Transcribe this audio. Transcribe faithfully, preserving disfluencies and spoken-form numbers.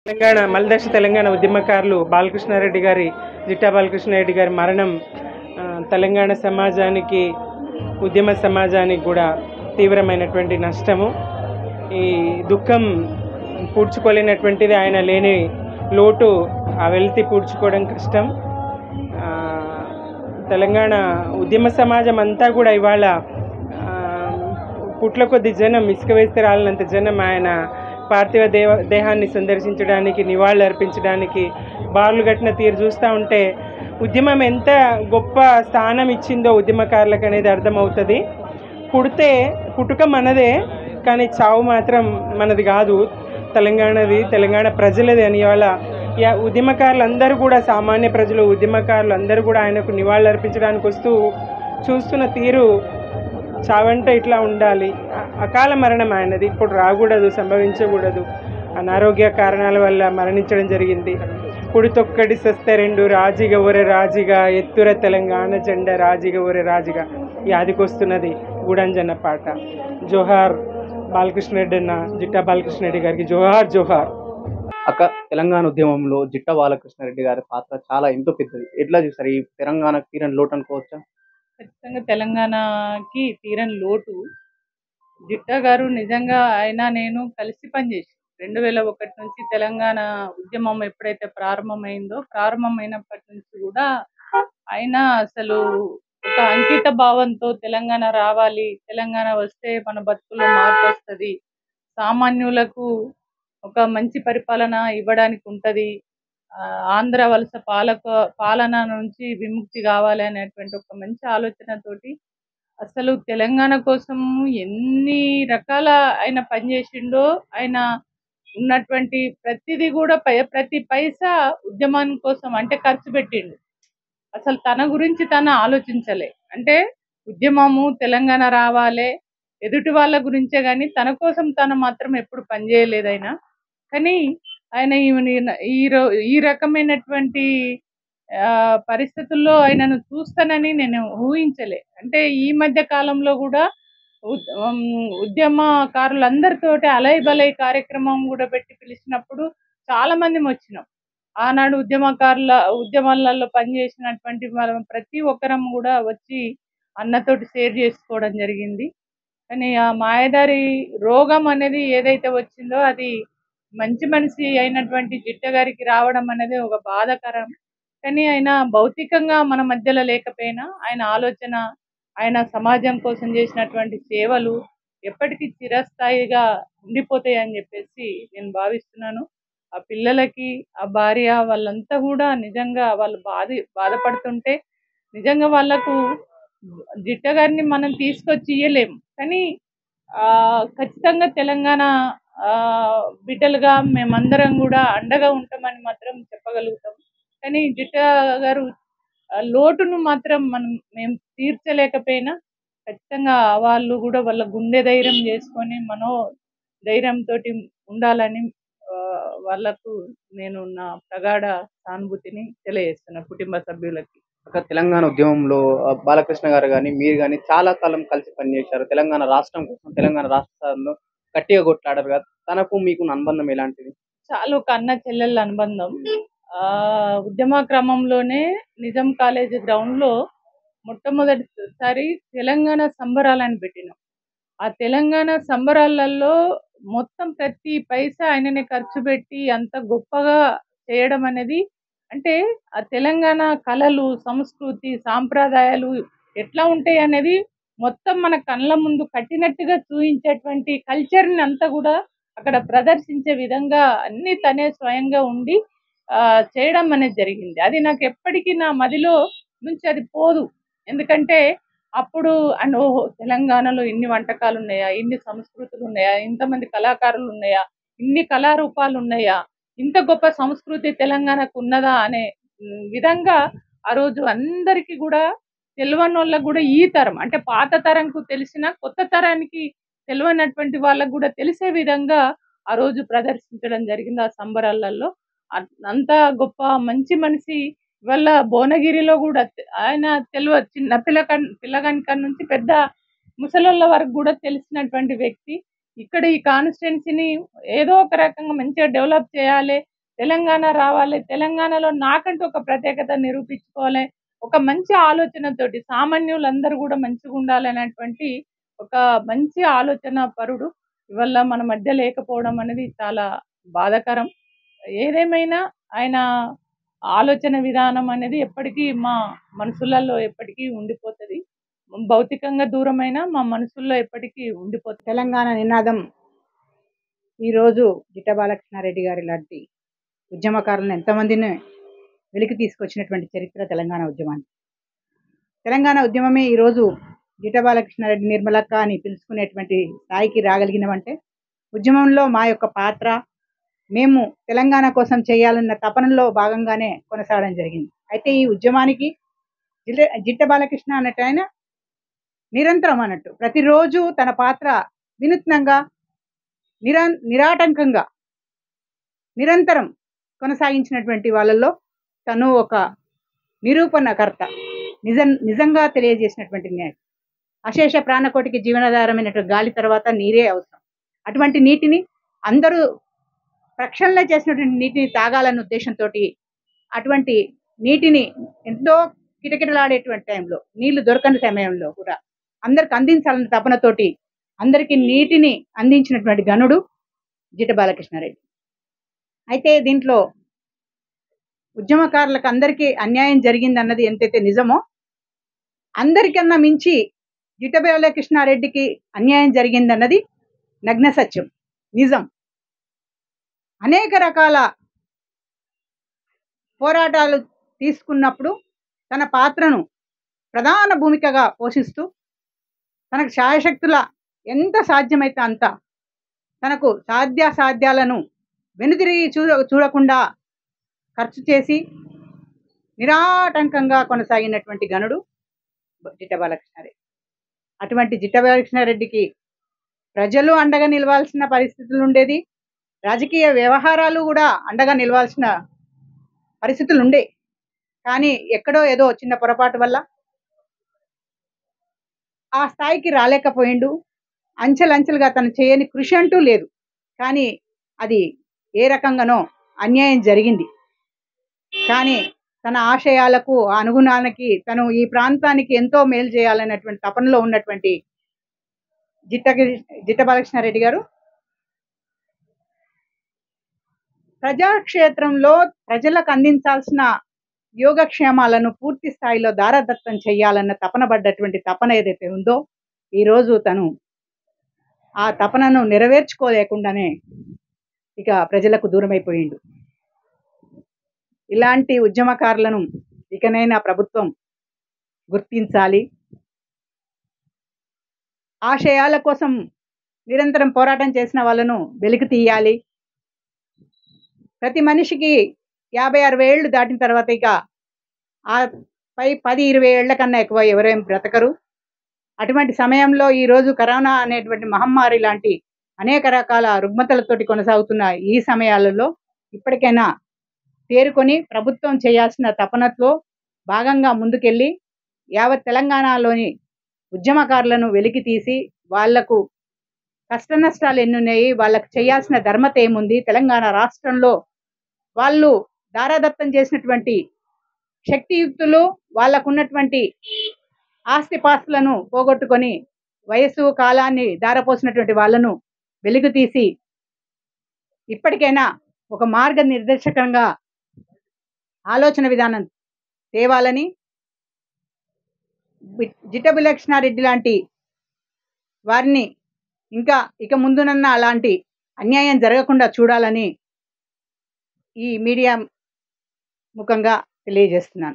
తెలంగాణ మల్దశ తెలంగాణ ఉద్యమకారులు బాలకృష్ణారెడ్డి గారి జిట్టా బాలకృష్ణారెడ్డి గారి మరణం ఆ, తెలంగాణ సమాజానికి ఉద్యమ సమాజానికి కూడా తీవ్రమైనటువంటి నష్టము. ఈ దుఃఖం పూడ్చుకోలేనటువంటిది. ఆయన లేని లోటు, ఆ వెలితి పూడ్చుకోవడం కష్టం. ఆ, తెలంగాణ ఉద్యమ సమాజం అంతా కూడా ఇవాళ ఆ, పుట్ల కొద్ది జనం, ఇసుక వేస్తే రాలినంత జనం ఆయన పార్థివ దేవ దేహాన్ని సందర్శించడానికి, నివాళులు అర్పించడానికి బారులు కట్టిన తీరు చూస్తూ ఉంటే ఉద్యమం ఎంత గొప్ప స్థానం ఇచ్చిందో ఉద్యమకారులకు అనేది అర్థమవుతుంది. పుడితే పుట్టుక మనదే, కానీ చావు మాత్రం మనది కాదు, తెలంగాణది, తెలంగాణ ప్రజలది అని ఇవాళ యా ఉద్యమకారులు అందరూ కూడా, సామాన్య ప్రజలు, ఉద్యమకారులు అందరూ కూడా ఆయనకు నివాళులు అర్పించడానికి వస్తూ చూస్తున్న తీరు చావంటే ఇట్లా ఉండాలి. అ- అకాల మరణం ఆయనది, ఇప్పుడు రాకూడదు, సంభవించకూడదు. అనారోగ్య కారణాల వల్ల మరణించడం జరిగింది. పుడితొక్కడి సస్తే రెండు, రాజిగ ఒరే రాజిగా, ఎత్తుర తెలంగాణ జెండ రాజిగ ఒరే రాజిగా, ఈ ఆదికొస్తున్నది గూడంజన్న పాట. జోహార్ బాలకృష్ణరెడ్డి అన్న, జిట్టా బాలకృష్ణరెడ్డి గారికి జోహార్ జోహార్. అక్క, తెలంగాణ ఉద్యమంలో జిట్ట బాలకృష్ణారెడ్డి గారి పాత్ర చాలా ఎంతో పెద్దది. ఎట్లా చూసారు? ఈ తెలంగాణకు తీరని లోటు అనుకోవచ్చా? ఖచ్చితంగా తెలంగాణకి తీరని లోటు. జిట్టా గారు నిజంగా ఆయన నేను కలిసి పనిచేసి రెండు వేల ఒకటి నుంచి తెలంగాణ ఉద్యమం ఎప్పుడైతే ప్రారంభమైందో, ప్రారంభమైనప్పటి నుంచి కూడా ఆయన అసలు ఒక అంకిత భావంతో తెలంగాణ రావాలి, తెలంగాణ వస్తే మన బతుకుల్లో మార్పు వస్తుంది, సామాన్యులకు ఒక మంచి పరిపాలన ఇవ్వడానికి ఉంటుంది, ఆ, ఆంధ్ర వలస పాలక పాలన నుంచి విముక్తి కావాలి అనేటువంటి ఒక మంచి ఆలోచనతోటి అసలు తెలంగాణ కోసం ఎన్ని రకాల ఆయన పనిచేసిండో, ఆయన ఉన్నటువంటి ప్రతిదీ కూడా పై- ప్రతి పైసా ఉద్యమం కోసం అంటే ఖర్చు పెట్టిండు. అసలు తన గురించి తను ఆలోచించలే. అంటే ఉద్యమము తెలంగాణ రావాలే, ఎదుటి వాళ్ళ గురించే కానీ తన కోసం తను మాత్రం ఎప్పుడు పనిచేయలేదు ఆయన. కానీ ఆయన ఈ- ఈ రో- ఈ రకమైనటువంటి ఆ, పరిస్థితుల్లో ఆయనను చూస్తానని నేను ఊహించలే. అంటే ఈ మధ్య కాలంలో కూడా ఉద్- ఉమ్, ఉద్యమకారులందరితోటి అలై బలై కార్యక్రమం కూడా పెట్టి పిలిచినప్పుడు చాలా మంది వచ్చినాం. ఆనాడు ఉద్యమకారుల ఉద్యమాలలో పనిచేసినటువంటి మనం ప్రతి ఒక్కరం కూడా వచ్చి అన్నతోటి షేర్ చేసుకోవడం జరిగింది. కానీ ఆ మాయదారి రోగం అనేది ఏదైతే వచ్చిందో అది మంచి మనిషి అయినటువంటి జిట్ట గారికి రావడం అనేది ఒక బాధాకరం. కానీ ఆయన భౌతికంగా మన మధ్యలో లేకపోయినా ఆయన ఆలోచన, ఆయన సమాజం కోసం చేసినటువంటి సేవలు ఎప్పటికీ చిరస్థాయిగా ఉండిపోతాయి అని చెప్పేసి నేను భావిస్తున్నాను. ఆ పిల్లలకి, ఆ భార్య వాళ్ళంతా కూడా నిజంగా వాళ్ళు బాధ బాధపడుతుంటే నిజంగా వాళ్ళకు జిట్ట గారిని మనం తీసుకొచ్చి ఇయ్యలేము. కానీ ఆ ఖచ్చితంగా తెలంగాణ ఆ బిడ్డలుగా మేమందరం కూడా అండగా ఉంటామని మాత్రం చెప్పగలుగుతాం. కానీ జిట్ట గారు ఆ లోటును మాత్రం మనం మేము తీర్చలేకపోయినా ఖచ్చితంగా వాళ్ళు కూడా వాళ్ళ గుండె ధైర్యం చేసుకొని మనో ధైర్యంతో ఉండాలని ఆ, వాళ్ళకు నేను నా ప్రగాఢ సానుభూతిని తెలియజేస్తున్నా కుటుంబ సభ్యులకి. అక్క, తెలంగాణ ఉద్యమంలో ఆ, బాలకృష్ణ గారు కానీ మీరు కానీ చాలా కాలం కలిసి పనిచేశారు. తెలంగాణ రాష్ట్రం కోసం, తెలంగాణ రాష్ట్రంలో గట్టిగా కొట్లాడారు కదా. తనకు మీకు అనుబంధం ఎలాంటిది? చాలా ఒక అన్న చెల్లెళ్ళ అనుబంధం. ఆ ఉద్యమ క్రమంలోనే నిజాం కాలేజ్ గ్రౌండ్ లో మొట్టమొదటిసారి తెలంగాణ సంబరాలని పెట్టినాం. ఆ తెలంగాణ సంబరాలలో మొత్తం ప్రతి పైసా ఆయననే ఖర్చు పెట్టి అంత గొప్పగా చేయడం అనేది, అంటే ఆ తెలంగాణ కళలు, సంస్కృతి, సాంప్రదాయాలు ఎట్లా ఉంటాయి అనేది మొత్తం మన కళ్ళ ముందు కట్టినట్టుగా చూపించేటువంటి కల్చర్ని అంతా కూడా అక్కడ ప్రదర్శించే విధంగా అన్ని తనే స్వయంగా ఉండి ఆ, చేయడం అనేది జరిగింది. అది నాకు ఎప్పటికీ నా మదిలో నుంచి అది పోదు. ఎందుకంటే అప్పుడు అండ్ ఓహో తెలంగాణలో ఇన్ని వంటకాలు ఉన్నాయా, ఇన్ని సంస్కృతులు ఉన్నాయా, ఇంతమంది కళాకారులు ఉన్నాయా, ఇన్ని కళారూపాలు ఉన్నాయా, ఇంత గొప్ప సంస్కృతి తెలంగాణకు ఉన్నదా అనే ఉమ్, విధంగా ఆ రోజు అందరికీ కూడా తెలియని వాళ్ళకు కూడా ఈ తరం అంటే పాత తరంకు తెలిసిన కొత్త తరానికి తెలియనటువంటి వాళ్ళకు కూడా తెలిసే విధంగా ఆ రోజు ప్రదర్శించడం జరిగింది ఆ సంబరాలలో. అ- అంత గొప్ప మంచి మనిషి ఇవాళ భువనగిరిలో కూడా తె- ఆయన తెలియ చిన్న పిల్లక పిల్లగాని కాడ నుంచి పెద్ద ముసలోళ్ళ వరకు కూడా తెలిసినటువంటి వ్యక్తి. ఇక్కడ ఈ కాన్స్టిట్యున్సీని ఏదో ఒక రకంగా మంచిగా డెవలప్ చేయాలి, తెలంగాణ రావాలి, తెలంగాణలో నాకంటూ ఒక ప్రత్యేకత నిరూపించుకోవాలి, ఒక మంచి ఆలోచనతోటి సామాన్యులందరూ కూడా మంచిగా ఉండాలి అనేటువంటి ఒక మంచి ఆలోచన పరుడు ఇవాళ మన మధ్య లేకపోవడం అనేది చాలా బాధాకరం. ఏదేమైనా ఆయన ఆలోచన విధానం అనేది ఎప్పటికీ మా మనసులలో ఎప్పటికీ ఉండిపోతుంది. భౌతికంగా దూరమైన మా మనసుల్లో ఎప్పటికీ ఉండిపోతుంది. తెలంగాణ నినాదం ఈరోజు జిట్ట బాలకృష్ణారెడ్డి గారి లాంటి ఉద్యమకారులను ఎంతమందిని వెలికి తీసుకొచ్చినటువంటి చరిత్ర తెలంగాణ ఉద్యమానికి. తెలంగాణ ఉద్యమమే ఈరోజు జిట్ట బాలకృష్ణారెడ్డి నిర్మలక్క అని పిలుచుకునేటువంటి స్థాయికి రాగలిగినవంటే ఉద్యమంలో మా యొక్క పాత్ర, మేము తెలంగాణ కోసం చేయాలన్న తపనలో భాగంగానే కొనసాగడం జరిగింది. అయితే ఈ ఉద్యమానికి జిట్ట జిట్ట బాలకృష్ణ అన్నట్టు ఆయన నిరంతరం అన్నట్టు ప్రతిరోజు తన పాత్ర వినూత్నంగా నిరా నిరాటంకంగా నిరంతరం కొనసాగించినటువంటి వాళ్ళల్లో తను ఒక నిరూపణకర్త, నిజం నిజంగా తెలియజేసినటువంటి న్యాయం. అశేష ప్రాణకోటికి జీవనాధారమైనటువంటి గాలి తర్వాత నీరే అవసరం. అటువంటి నీటిని అందరూ ప్రక్షాళన చేసినటువంటి నీటిని తాగాలన్న ఉద్దేశంతో అటువంటి నీటిని ఎంతో కిటకిటలాడేటువంటి టైంలో, నీళ్లు దొరకని సమయంలో కూడా అందరికి అందించాలన్న తపనతోటి అందరికీ నీటిని అందించినటువంటి గనుడు జిట్ట బాలకృష్ణారెడ్డి. అయితే దీంట్లో ఉద్యమకారులకు అందరికీ అన్యాయం జరిగిందన్నది ఎంతైతే నిజమో, అందరికన్నా మించి జిట్ట బాలకృష్ణారెడ్డికి అన్యాయం జరిగిందన్నది నగ్న సత్యం, నిజం. అనేక రకాల పోరాటాలు తీసుకున్నప్పుడు తన పాత్రను ప్రధాన భూమికగా పోషిస్తూ తనకు శాయశక్తుల ఎంత సాధ్యమైతే అంత తనకు సాధ్యాసాధ్యాలను వెనుదిరిగి చూడ చూడకుండా ఖర్చు చేసి నిరాటంకంగా కొనసాగినటువంటి గనుడు జిట్ట బాలకృష్ణారెడ్డి. అటువంటి జిట్ట బాలకృష్ణారెడ్డికి ప్రజలు అండగా నిలవాల్సిన పరిస్థితులు ఉండేది, రాజకీయ వ్యవహారాలు కూడా అండగా నిలవాల్సిన పరిస్థితులు ఉండే. కానీ ఎక్కడో ఏదో చిన్న పొరపాటు వల్ల ఆ స్థాయికి రాలేకపోయిండు. అంచెలంచెలుగా తను చేయని కృషి అంటూ లేదు. కానీ అది ఏ రకంగానో అన్యాయం జరిగింది. కానీ తన ఆశయాలకు అనుగుణానికి తను ఈ ప్రాంతానికి ఎంతో మేలు చేయాలనేటువంటి తపనలో ఉన్నటువంటి జిట్ట జిట్ట బాలకృష్ణారెడ్డి గారు ప్రజాక్షేత్రంలో ప్రజలకు అందించాల్సిన యోగక్షేమాలను పూర్తి స్థాయిలో దారదత్తం చేయాలన్న తపన పడ్డటువంటి తపన ఏదైతే ఉందో ఈరోజు తను ఆ తపనను నెరవేర్చుకోలేకుండానే ఇక ప్రజలకు దూరమైపోయిండు. ఇలాంటి ఉద్యమకారులను ఇకనైనా ప్రభుత్వం గుర్తించాలి. ఆశయాల కోసం నిరంతరం పోరాటం చేసిన వాళ్ళను వెలికి తీయాలి. ప్రతి మనిషికి యాభై అరవై ఏళ్ళు దాటిన తర్వాత ఇక ఆ పై పది ఇరవై ఏళ్ల కన్నా ఎక్కువ ఎవరేం బ్రతకరు. అటువంటి సమయంలో ఈరోజు కరోనా అనేటువంటి మహమ్మారి లాంటి అనేక రకాల రుగ్మతలతోటి కొనసాగుతున్న ఈ సమయాలలో ఇప్పటికైనా తేరుకొని ప్రభుత్వం చేయాల్సిన తపనతో భాగంగా ముందుకెళ్ళి యావత్ తెలంగాణలోని ఉద్యమకారులను వెలికి తీసి వాళ్లకు కష్ట నష్టాలు ఎన్నున్నాయి, వాళ్ళకు చేయాల్సిన ధర్మత ఏముంది, తెలంగాణ రాష్ట్రంలో వాళ్ళు దారాదత్తం చేసినటువంటి శక్తియుక్తులు వాళ్ళకున్నటువంటి ఆస్తిపాస్తులను పోగొట్టుకొని వయస్సు కాలాన్ని దారపోసినటువంటి వాళ్ళను వెలుగు తీసి ఇప్పటికైనా ఒక మార్గ నిర్దేశకంగా ఆలోచన విధానం తేవాలని, జిట్ట బాలకృష్ణారెడ్డి లాంటి వారిని ఇంకా ఇక ముందునన్నా అలాంటి అన్యాయం జరగకుండా చూడాలని ఈ మీడియా ముఖంగా తెలియజేస్తున్నాను.